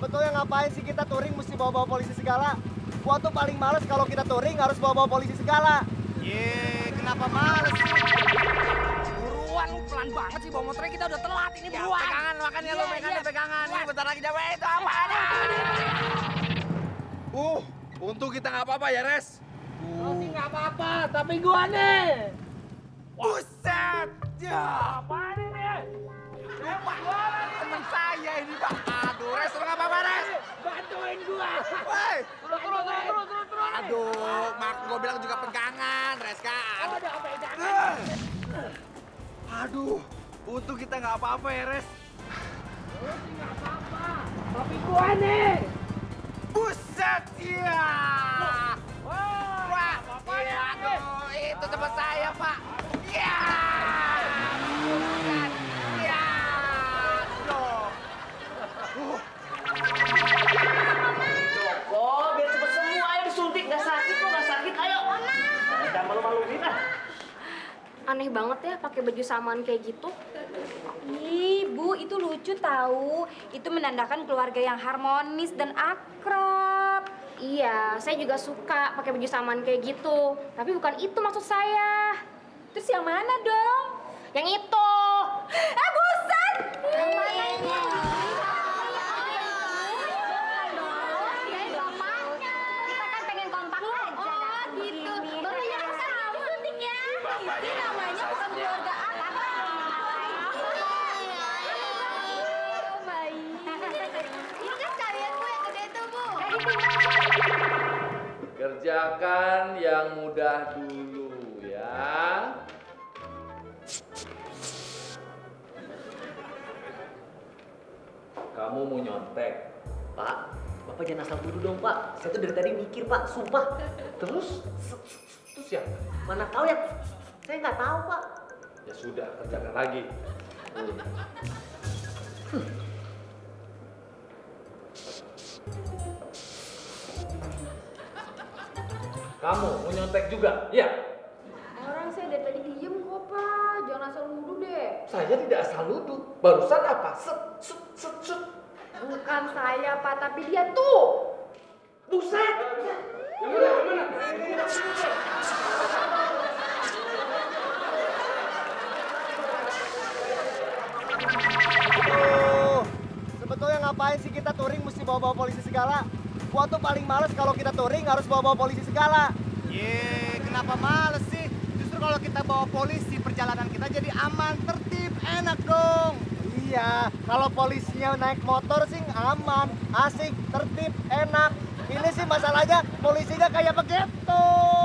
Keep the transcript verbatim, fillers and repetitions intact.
Sebetulnya ngapain sih kita touring mesti bawa-bawa polisi segala? Gua tuh paling males kalau kita touring harus bawa-bawa polisi segala. Ye, kenapa males sih? Buruan, lu pelan banget sih bawa motornya, kita udah telat ini Ya, buruan. pegangan, makanya lu Iya, megannya iya. pegangan. Ini Buruan. bentar lagi nyampe itu apaan? Uh, untung kita nggak apa-apa ya, Res. Lo sih nggak apa-apa, tapi gua nih. Buset! Ya, Apaan ini? temen saya ini, Pak. Aduh, Res, lu nggak apa-apa, Res? Bantuin gua. Woi! Terus, terus, terus, terus, terus, terus. Aduh, mak gua bilang juga pegangan, Res, kan? Oh, udah pegangan. Aduh, untung kita nggak apa-apa ya, Res. Lo sih nggak apa-apa, tapi gua nih. Buset! Ya! Wah, Wah, apa-apa iya, nih? aduh, itu teman saya, Pak. Ya! Buset! Ya! Aduh. Joko, biar cepet sembuh. Ayo disuntik, nggak sakit kok, nggak sakit. Ayo. Jangan malu-maluin ah. Aneh banget ya pakai baju samaan kayak gitu. Ih, Bu, itu lucu tahu. Itu menandakan keluarga yang harmonis dan akrab. Iya, saya juga suka pakai baju samaan kayak gitu. Tapi bukan itu maksud saya. Terus yang mana dong? Yang itu. Eh, buset! Kita kan pengen kompak aja. Oh, gitu. Baru ya kamu suntiknya. Ini namanya bukan keluarga akrab. Oh, baik. Ini kan kalian Bu yang gede tuh, Bu. Kerjakan yang mudah dulu ya. Kamu mau nyontek? Pak, Bapak jangan asal tuduh dong, Pak. Saya tuh dari tadi mikir, Pak, sumpah. Terus? Terus ya? Mana tahu ya? Saya nggak tahu, Pak. Ya sudah, kerjakan lagi. Kamu mau nyontek juga? Iya. Orang saya dari tadi diem kok, Pak. Jangan asal nuduh deh. Saya tidak asal nuduh. Barusan apa? Set, set, set, set. Bukan saya, Pak, tapi dia tuh. Buset! Yang mana? Yang mana? Tuh, sebetulnya ngapain sih kita touring mesti bawa-bawa polisi segala? Gua tuh paling males kalau kita touring harus bawa-bawa polisi segala. Ye, kenapa males sih? Justru kalau kita bawa polisi, perjalanan kita jadi aman, tertib, enak dong. Iya, kalau polisinya naik motor sih aman, asik, tertib, enak. Ini sih masalahnya polisinya kayak begitu.